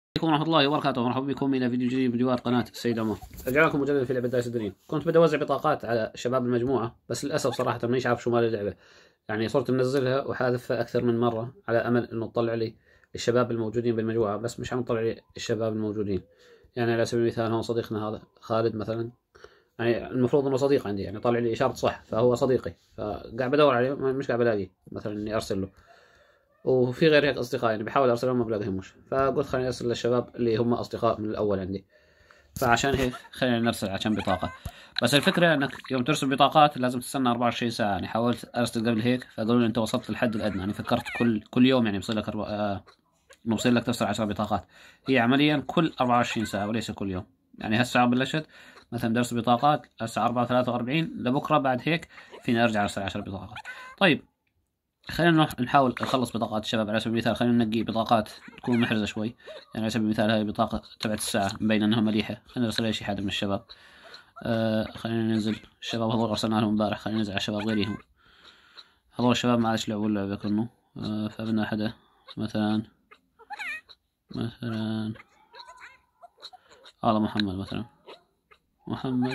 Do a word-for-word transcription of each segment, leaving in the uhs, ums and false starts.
عليكم ورحمة الله وبركاته، مرحبا بكم إلى فيديو جديد من فيديوهات قناة السيد عمر. رجع لكم مجددا في لعبة دايس دريم. كنت بدي أوزع بطاقات على شباب المجموعة، بس للأسف صراحة مانيش عارف شو مال اللعبة. يعني صرت منزلها وحاذفها أكثر من مرة على أمل إنه تطلع لي الشباب الموجودين بالمجموعة، بس مش عم تطلع لي الشباب الموجودين. يعني على سبيل المثال هون صديقنا هذا خالد مثلا، يعني المفروض إنه صديق عندي، يعني طالع لي إشارة صح، فهو صديقي، فقاعد بدور عليه مش قاعد بلاقيه مثلا إني أرسل له. وفي غير هيك اصدقاء يعني بحاول ارسلهم ما بلاقيهمش، فقلت خليني ارسل للشباب اللي هم اصدقاء من الاول عندي. فعشان هيك خلينا نرسل عشان بطاقة. بس الفكرة انك يوم ترسل بطاقات لازم تستنى أربعة وعشرين ساعة. يعني حاولت ارسل قبل هيك فقالوا لي انت وصلت للحد الادنى، يعني فكرت كل كل يوم يعني بصير لك أربع... آه... بصير لك ترسل عشر بطاقات. هي عمليا كل أربعة وعشرين ساعة وليس كل يوم. يعني هسه بلشت مثلا درس بطاقات هسه أربعة وثلاثة وأربعين، لبكره بعد هيك فيني ارجع ارسل عشر بطاقات. طيب خلينا نروح نحاول نخلص بطاقات الشباب. على سبيل المثال خلينا ننقي بطاقات تكون محرزة شوي. يعني على سبيل المثال هاي البطاقة تبعت الساعة مبين انها مليحة، خلينا نرسل اي شي حدا من الشباب. آه خلينا ننزل الشباب هذول ارسلنا لهم امبارح، خلينا ننزل على الشباب غيرهم. هذول الشباب ما عادش لعبوا اللعبة كله. آه فبدنا حدا مثلا مثلا هذا محمد مثلا. محمد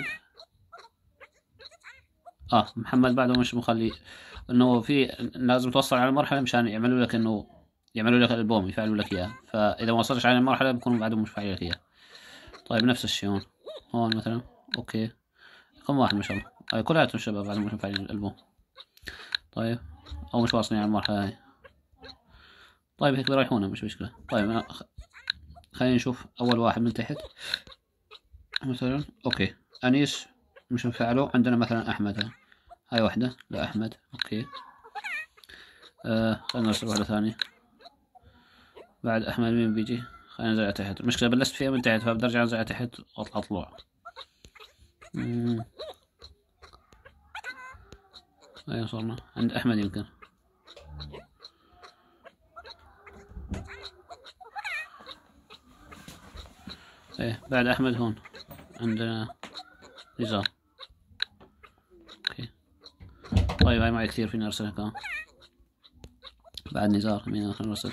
اه محمد بعده مش مخلي انه في لازم توصل على المرحلة مشان يعملوا لك انه يعملوا لك الالبوم يفعلوا لك اياه، فاذا ما وصلتش على المرحلة بكونوا بعدهم مش فاعلين لك اياه. طيب نفس الشيء هون هون مثلا اوكي رقم واحد ما شاء الله. هاي كلياتهم شباب بعدهم مش مفعلين الالبوم. طيب او مش واصلين على المرحلة هاي. طيب هيك بيريحونا مش مشكلة. طيب أنا خ... خلينا نشوف اول واحد من تحت مثلا. اوكي انيس مش مفعله. عندنا مثلا احمد، هاي واحدة لأحمد اوكي. آه خلينا نرسل واحدة ثانية. بعد احمد مين بيجي؟ خلينا ننزل على تحت. المشكلة بلشت فيها من تحت فبدي ارجع انزل على تحت واطلع طلوع. اي وصلنا عند احمد يمكن. ايه بعد احمد هون عندنا نزار اوكي. طيب هاي معي كثير فيني ارسلها كمان. بعد نزار مين خلينا نرسل؟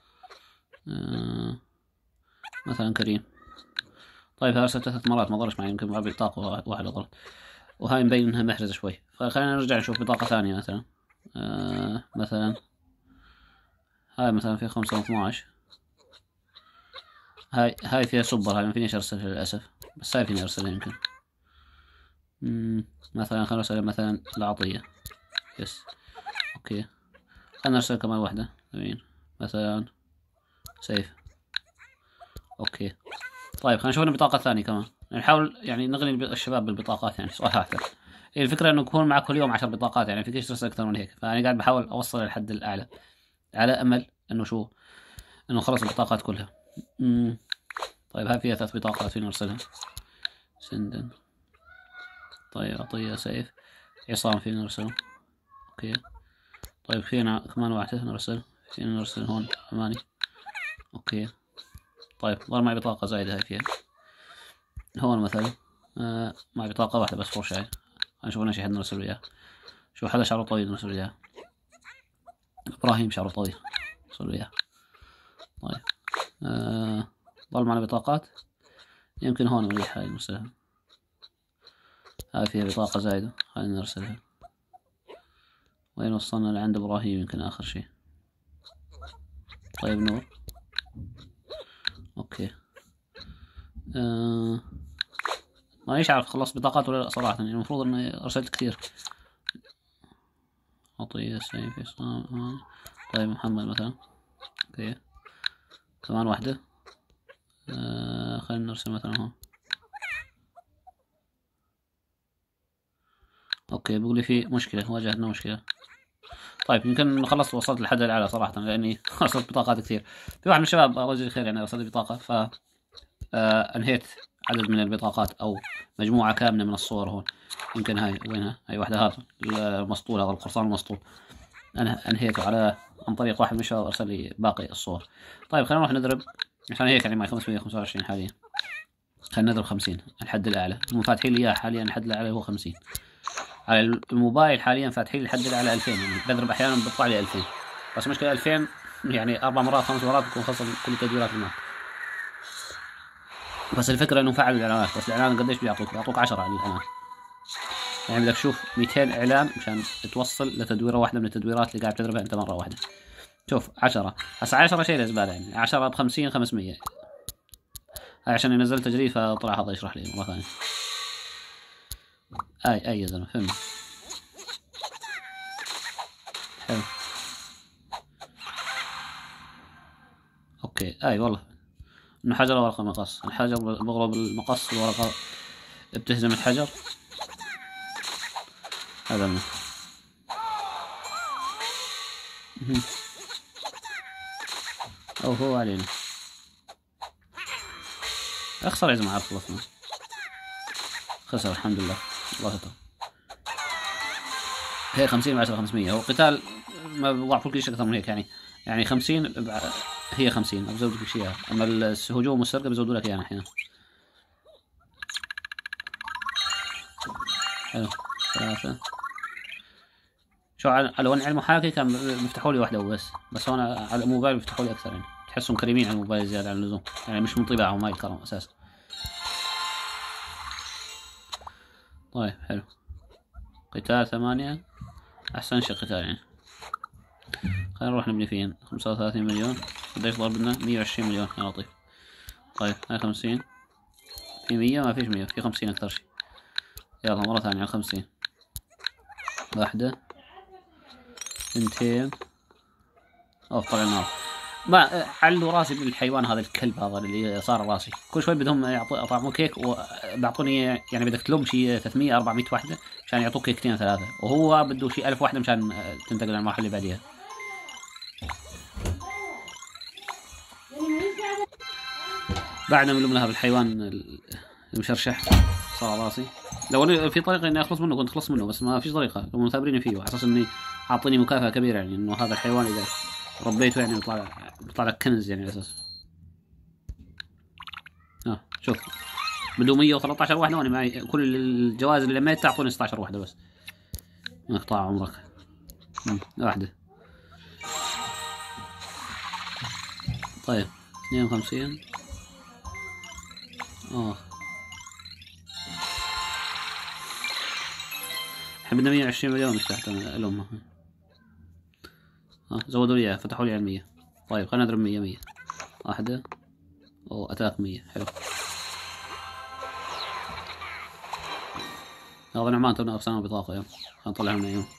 آه مثلا كريم. طيب ارسلت ثلاث مرات ما ضلش معي، يمكن معي بطاقة واحدة ضلت، وهاي مبين انها محرزة شوي. فخلينا نرجع نشوف بطاقة ثانية مثلا. آه مثلا هاي مثلا فيها خمسة واثناش. هاي هاي فيها سوبر، هاي ما فينيش ارسلها للأسف، بس هاي فيني ارسلها يمكن. مم. مثلا خلينا نرسل مثلا العطية. يس اوكي. خلينا نرسل كمان واحدة امين مثلا سيف اوكي. طيب خلينا نشوف لنا بطاقة ثانية كمان. نحاول يعني نغني الشباب بالبطاقات يعني صراحة. هي الفكرة انه يكون معك كل يوم عشر بطاقات، يعني فيكش ترسل اكثر من هيك، فانا قاعد بحاول اوصل للحد الاعلى على امل انه شو انه خلص البطاقات كلها. مم. طيب هاي فيها ثلاث بطاقات فينا نرسلها. سندن طيب عطية سيف عصام فينا نرسله اوكي. طيب فينا كمان واحدة نرسل، فينا نرسل هون أماني اوكي. طيب ضل معي بطاقة زايدة هاي فيها هون مثلا. آه معي بطاقة واحدة بس فرشة. هاي نشوف لنا شي حد نرسل اياه. شو حدا شعره طويل نرسل اياه. ابراهيم شعره طويل نرسل اياه. طيب آه ضل معنا بطاقات يمكن هون مريح هاي نرسلها. هاي فيها بطاقة زايدة خلينا نرسلها. وين وصلنا لعند ابراهيم يمكن اخر شي. طيب نور اوكي. آه مانيش عارف خلصت بطاقات ولا لا صراحة، يعني المفروض اني ارسلت كثير. عطية سيف يسار. طيب محمد مثلا اوكي كمان واحدة. آه خلينا نرسل مثلا هون اوكي. بيقول لي في مشكلة، واجهتنا مشكلة. طيب يمكن خلصت وصلت للحد الاعلى صراحة لاني ارسلت بطاقات كثير. في واحد من الشباب الله يجزيه خير يعني ارسل لي بطاقة ف آه انهيت عدد من البطاقات او مجموعة كاملة من الصور هون. يمكن هاي وينها؟ هاي واحدة هذا المسطول، هذا القرصان المسطول انا انهيته على عن طريق واحد من الشباب ارسل لي باقي الصور. طيب خلينا نروح نضرب عشان هيك يعني معي خمسمية وخمسة وعشرين حاليا. خلينا نضرب خمسين الحد الاعلى. هم فاتحين لي اياه حاليا الحد الاعلى هو خمسين. على الموبايل حاليا فاتحين لي الحد الاعلى ألفين، يعني بضرب احيانا بيطلع لي ألفين، بس مشكلة ألفين يعني اربع مرات خمس مرات بكون خلص كل تدويرات الماب. بس الفكرة انه فعلوا الاعلانات، بس الاعلان قديش بيعطوك؟ بيعطوك عشرة على الاعلان. يعني بدك تشوف مئتين اعلان مشان توصل لتدويرة واحدة من التدويرات اللي قاعد تضربها انت مرة واحدة. شوف عشرة، هسا عشرة شيء زبالة، يعني عشرة بخمسين خمسمية. هاي عشان ينزل تجريد فطلع هذا يشرح لي مرة ثانية. اي اي يا زلمة فهمت. حلو. اوكي اي والله انه حجر ورقة مقص، الحجر بضرب المقص الورقة بتهزم الحجر. هذا منه. او هو علينا. اخسر يا جماعة خلصنا. خسر الحمد لله. الله يستر. هي خمسين بعشرة خمسمية، هو قتال ما بضعفوا كل شيء اكثر من هيك يعني. يعني خمسين هي خمسين بزود لك شيء، اما الهجوم والسرقة بزودوا لك اياها احيانا. حلو. ثلاثة. شو لو اني على المحاكي كان بيفتحوا لي واحدة وبس، بس هون على الموبايل بيفتحوا لي اكثر، يعني تحسهم كريمين على الموبايل زيادة عن اللزوم، يعني مش من طباعهم هاي الكرم اساسا. طيب حلو. قتال ثمانية احسن شيء قتال يعني. خلينا نروح نبني فين. خمسة وثلاثين مليون. قديش ضرب لنا؟ مية وعشرين مليون يا لطيف. طيب هاي خمسين. في مية؟ ما فيش مية، في خمسين اكثر شيء. يلا مرة ثانية على خمسين. واحدة اثنتين. اوف طلع النار. ما علوا راسي بالحيوان هذا الكلب هذا اللي صار راسي، كل شوي بدهم يعطوك هيك وبيعطوني، يعني بدك تلوم شي ثلاثمية أربعمية وحده مشان يعطوك كيكتين ثلاثه، وهو بده شي ألف وحده مشان تنتقل للمرحله اللي بعديها. بعد ما نلوم لها بالحيوان المشرشح صار راسي. لو في طريقه اني اخلص منه كنت خلص منه، بس ما فيش طريقه، هم مثابرين فيه على اساس اني عاطيني مكافاه كبيره، يعني انه هذا الحيوان اذا ربيته يعني بيطلع بيطلع لك كنز يعني على اساس. ها شوف بده مية وثلاثة عشر وحده وانا معي كل الجوائز اللي لميت تعطوني ستة عشر وحده بس. مقطع عمرك. واحده. طيب اثنين وخمسين. اه احنا بدنا مية وعشرين مليون مش تحت الأمة. ها زودوا لي اياها، فتحوا لي على المية. طيب خلينا نضرب مية مية. واحدة. او اتاك مية. حلو. هذا نعمان تونا اقسام بطاقة، يلا خلينا نطلع لنا اياهم.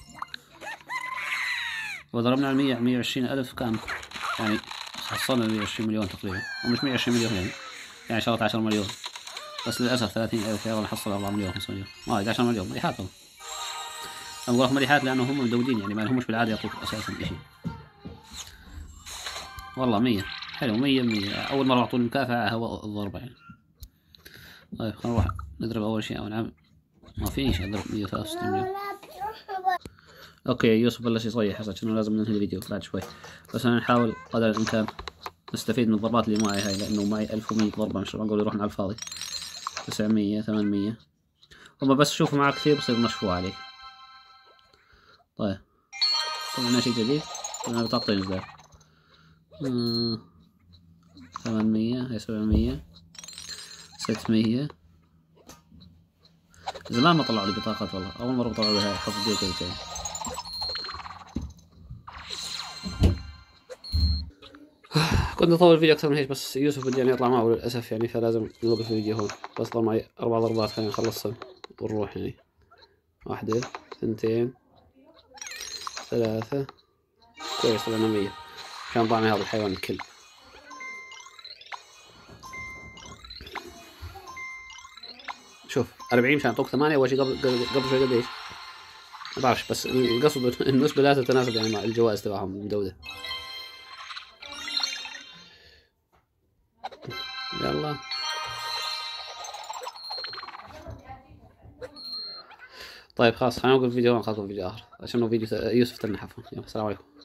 وضربنا على مية مية وعشرين الف كان يعني حصلنا مية وعشرين مليون تقريبا، او مش مية وعشرين مليون يعني يعني شغلت عشرة مليون، بس للاسف ثلاثين الف يلا نحصل أربعة مليون خمسة مليون. اه احد عشر مليون مريحات. طبعا انا بقول لك مريحات لانه هم مدودين، يعني ما لهمش بالعاده يعطوك اساسا شيء. والله مية. حلو. مية مية اول مره اعطوني مكافاه هو الضربه يعني. طيب خلينا نروح نضرب اول شيء او نعم. ما فيش اضرب مية وثلاثة وستين مليون. اوكي يوسف بلش يصيح هسه، كأنه لازم ننهي الفيديو بعد شوي، بس انا نحاول قدر الامكان نستفيد من الضربات اللي معي هاي، لانه معي ألف ومية ضربه، مش معقول يروحن على الفاضي. تسعمية ثمانمية. هما بس شوفوا معك كثير بصير مشفوع عليك. طيب طلعنا شيء جديد. طلعنا بطاقتين جداد. آه. ثمانمية. هاي سبعمية. ستمية. زمان ما طلعوا لي بطاقات والله، اول مره طلعوا لي هاي حفظ دقيقتين. كنت اطول الفيديو اكثر من هيك، بس يوسف بدي يعني يطلع معه للاسف يعني، فلازم نوقف الفيديو هون. بس ضل معي اربع ضربات خلينا نخلصها ونروح يعني. واحدة اثنتين ثلاثة. كويس طلعنا مية. كان طعمي هذا الحيوان الكلب. شوف أربعين مشان يعطوك ثمانية. اول شيء قبل قبل شوي قديش ما بعرفش، بس القصد النسبة لا تتناسب يعني مع الجوائز تبعهم المدودة. يلا طيب خلاص خلينا نوقف الفيديو ونخلص الفيديو اخر عشان فيديو يوسف تنحف. يلا السلام عليكم.